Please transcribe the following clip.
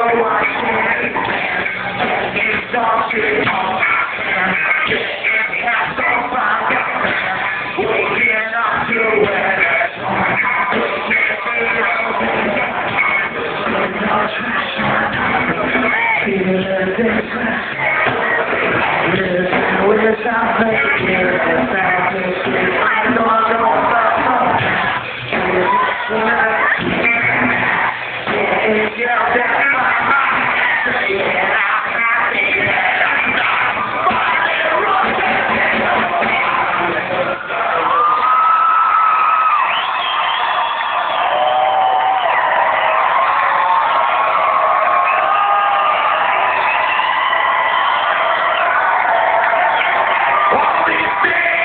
I can't stand exhausted all I can. Getting cast off by the fan. Waking up to where it's on. Wish I make it without this shit. I know I don't stop. It's your death, my mind. Yeah, I'm happy that I'm not all these things.